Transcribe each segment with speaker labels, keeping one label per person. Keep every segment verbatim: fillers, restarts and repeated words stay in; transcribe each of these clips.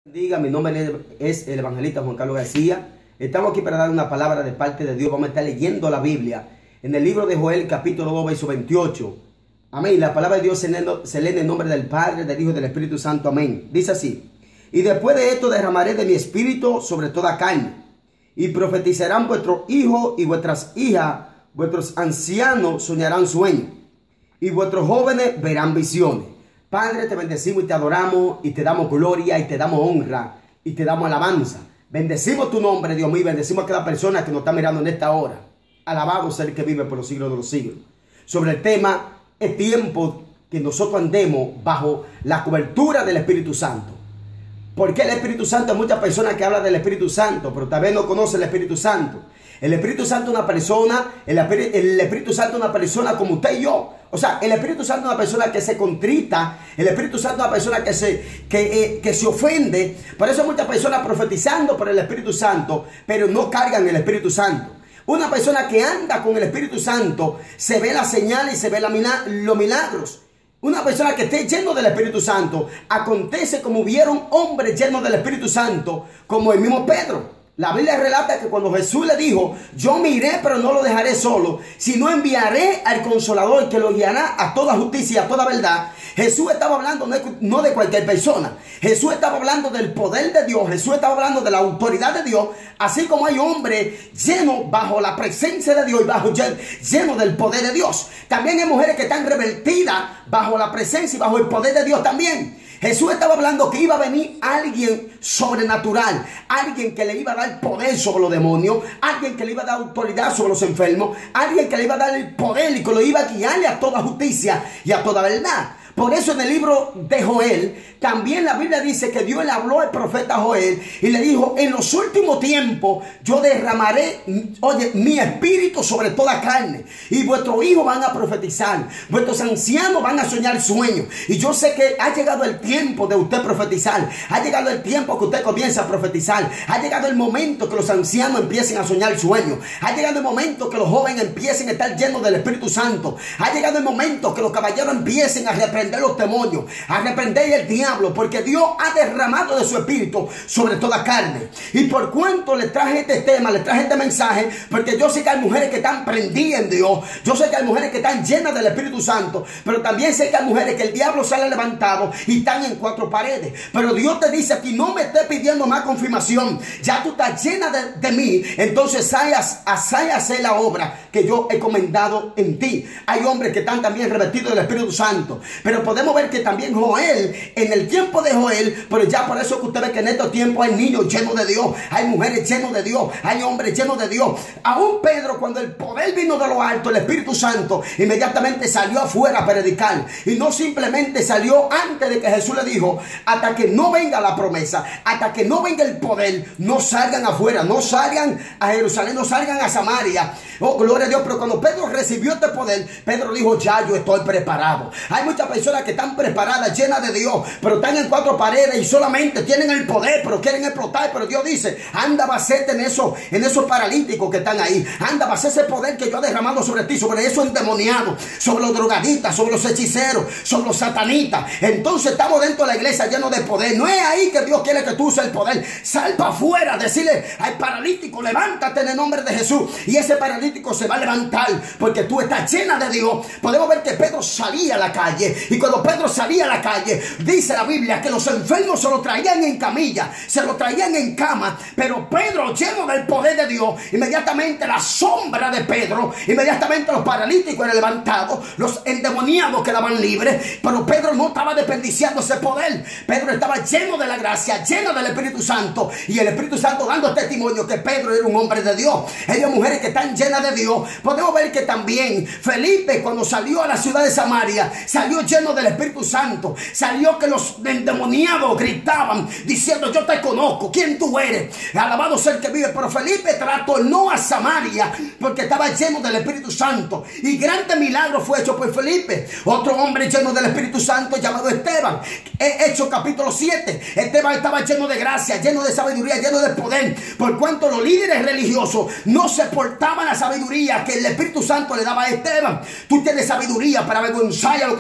Speaker 1: Diga, mi nombre es el evangelista Juan Carlos García. Estamos aquí para dar una palabra de parte de Dios. Vamos a estar leyendo la Biblia en el libro de Joel, capítulo dos, verso veintiocho. Amén. La palabra de Dios se lee en el nombre del Padre, del Hijo y del Espíritu Santo. Amén. Dice así: y después de esto derramaré de mi espíritu sobre toda carne, y profetizarán vuestros hijos y vuestras hijas, vuestros ancianos soñarán sueños, y vuestros jóvenes verán visiones. Padre, te bendecimos y te adoramos y te damos gloria y te damos honra y te damos alabanza. Bendecimos tu nombre, Dios mío, bendecimos a cada persona que nos está mirando en esta hora. Alabado sea el que vive por los siglos de los siglos. Sobre el tema, es tiempo que nosotros andemos bajo la cobertura del Espíritu Santo. Porque el Espíritu Santo, hay muchas personas que hablan del Espíritu Santo, pero tal vez no conocen el Espíritu Santo. El Espíritu Santo es una persona, el, el Espíritu Santo es una persona como usted y yo. O sea, el Espíritu Santo es una persona que se contrita. El Espíritu Santo es una persona que se, que, eh, que se ofende. Por eso hay muchas personas profetizando por el Espíritu Santo, pero no cargan el Espíritu Santo. Una persona que anda con el Espíritu Santo, se ve las señales y se ve la, los milagros. Una persona que esté lleno del Espíritu Santo, acontece como hubieron hombres llenos del Espíritu Santo, como el mismo Pedro. La Biblia relata que cuando Jesús le dijo: yo me iré, pero no lo dejaré solo, sino enviaré al Consolador que lo guiará a toda justicia y a toda verdad. Jesús estaba hablando no de cualquier persona. Jesús estaba hablando del poder de Dios. Jesús estaba hablando de la autoridad de Dios. Así como hay hombres llenos bajo la presencia de Dios y bajo llenos del poder de Dios, también hay mujeres que están revertidas bajo la presencia y bajo el poder de Dios también. Jesús estaba hablando que iba a venir alguien sobrenatural, alguien que le iba a dar poder sobre los demonios, alguien que le iba a dar autoridad sobre los enfermos, alguien que le iba a dar el poder y que lo iba a guiarle a toda justicia y a toda verdad. Por eso en el libro de Joel, también la Biblia dice que Dios le habló al profeta Joel y le dijo: en los últimos tiempos yo derramaré, oye, mi espíritu sobre toda carne, y vuestros hijos van a profetizar, vuestros ancianos van a soñar sueños. Y yo sé que ha llegado el tiempo de usted profetizar, ha llegado el tiempo que usted comienza a profetizar, ha llegado el momento que los ancianos empiecen a soñar sueños, ha llegado el momento que los jóvenes empiecen a estar llenos del Espíritu Santo, ha llegado el momento que los caballeros empiecen a reprender los demonios, a reprender el diablo, porque Dios ha derramado de su espíritu sobre toda carne. Y por cuanto le traje este tema, le traje este mensaje, porque yo sé que hay mujeres que están prendidas en Dios, yo sé que hay mujeres que están llenas del Espíritu Santo, pero también sé que hay mujeres que el diablo sale levantado y están en cuatro paredes. Pero Dios te dice a ti: no me estés pidiendo más confirmación, ya tú estás llena de, de mí, entonces sayas a hacer la obra que yo he comendado en ti. Hay hombres que están también revestidos del Espíritu Santo, pero podemos ver que también Joel, en el tiempo de Joel, pero ya por eso que usted ve que en estos tiempos hay niños llenos de Dios, hay mujeres llenos de Dios, hay hombres llenos de Dios. Aún Pedro, cuando el poder vino de lo alto, el Espíritu Santo, inmediatamente salió afuera a predicar. Y no simplemente salió antes de que Jesús le dijo: hasta que no venga la promesa, hasta que no venga el poder, no salgan afuera, no salgan a Jerusalén, no salgan a Samaria. Oh, gloria a Dios. Pero cuando Pedro recibió este poder, Pedro dijo: ya yo estoy preparado. Hay muchas personas que están preparadas, llenas de Dios, pero están en cuatro paredes y solamente tienen el poder, pero quieren explotar. Pero Dios dice: anda, bacete en esos, en esos paralíticos que están ahí, anda, bacete ese poder que yo he derramado sobre ti, sobre esos endemoniados, sobre los drogadistas, sobre los hechiceros, sobre los satanistas. Entonces estamos dentro de la iglesia llenos de poder. No es ahí que Dios quiere que tú uses el poder. Sal para afuera, decirle al paralítico: levántate en el nombre de Jesús, y ese paralítico se va a levantar porque tú estás llena de Dios. Podemos ver que Pedro salía a la calle, y cuando Pedro salía a la calle, dice la Biblia que los enfermos se lo traían en camilla, se lo traían en cama. Pero Pedro, lleno del poder de Dios, inmediatamente la sombra de Pedro, inmediatamente los paralíticos eran levantados, los endemoniados quedaban libres. Pero Pedro no estaba desperdiciando ese poder. Pedro estaba lleno de la gracia, lleno del Espíritu Santo, y el Espíritu Santo dando testimonio que Pedro era un hombre de Dios. Ellas mujeres que están llenas de Dios. Podemos ver que también Felipe, cuando salió a la ciudad de Samaria, salió lleno del Espíritu Santo. Salió que los endemoniados gritaban diciendo: yo te conozco, ¿quién tú eres? Alabado sea el que vive. Pero Felipe trastornó a Samaria porque estaba lleno del Espíritu Santo, y grande milagro fue hecho por Felipe. Otro hombre lleno del Espíritu Santo llamado Esteban, Hechos capítulo siete. Esteban estaba lleno de gracia, lleno de sabiduría, lleno de poder, por cuanto los líderes religiosos no se portaban a la sabiduría que el Espíritu Santo le daba a Esteban. Tú tienes sabiduría para avergonzar a los que se creen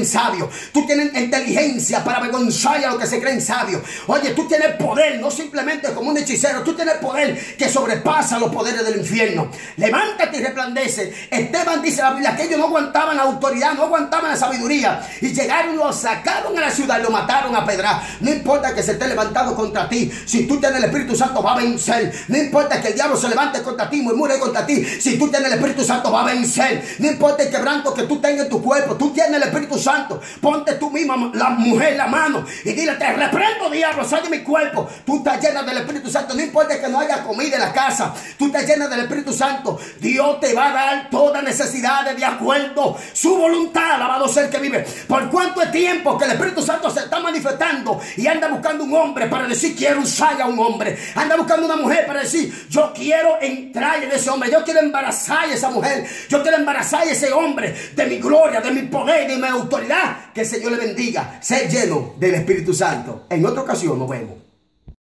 Speaker 1: sabios. Tú tienes inteligencia para avergonzar a los que se creen sabios. Oye, tú tienes poder, no simplemente como un hechicero. Tú tienes poder que sobrepasa los poderes del infierno. Levántate y resplandece. Esteban dice la Biblia que ellos no aguantaban la autoridad, no aguantaban la sabiduría. Y llegaron, lo sacaron a la ciudad y lo mataron a pedrar. No importa que se esté levantado contra ti. Si tú tienes el Espíritu Santo, va a vencer. No importa que el diablo se levante contra ti, murmure contra ti. Si tú tienes el Espíritu Santo, va a vencer. No importa el quebranto que tú tengas en tu cuerpo. Tú tienes el Espíritu Santo. Ponte tú misma, la mujer, la mano y dile: te reprendo, diablo, sal de mi cuerpo. Tú estás llena del Espíritu Santo. No importa que no haya comida en la casa. Tú estás llena del Espíritu Santo. Dios te va a dar toda necesidad de acuerdo su voluntad. Alabado sea el que vive. Por cuánto es tiempo que el Espíritu Santo se está manifestando y anda buscando un hombre para decir: quiero usar a un hombre. Anda buscando una mujer para decir: yo quiero entrar en ese hombre. Yo quiero embarazar a esa mujer. Yo quiero embarazar a ese hombre de mi gloria, de mi poder, de mi autoridad. Que el Señor le bendiga. Ser lleno del Espíritu Santo. En otra ocasión nos vemos.